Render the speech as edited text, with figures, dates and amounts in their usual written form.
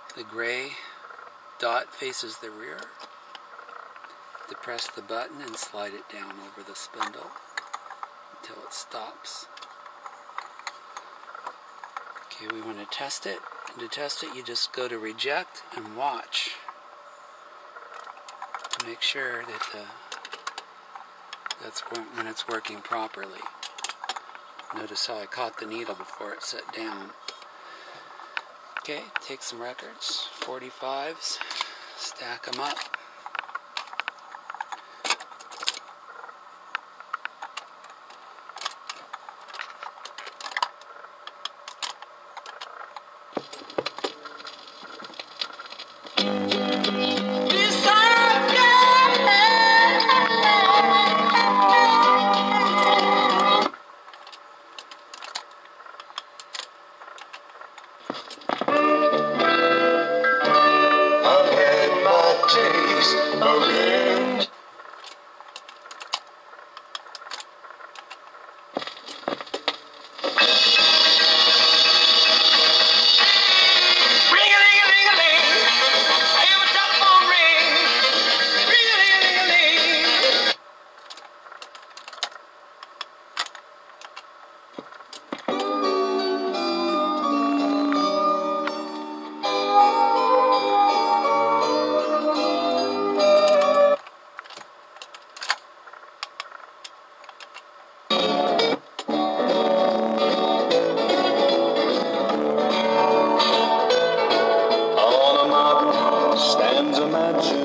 The gray dot faces the rear. Depress the button and slide it down over the spindle until it stops. Okay, we want to test it. And to test it, you just go to reject and watch to make sure that that's when it's working properly. Notice how I caught the needle before it set down. Okay, take some records, 45s, stack them up. Stands a match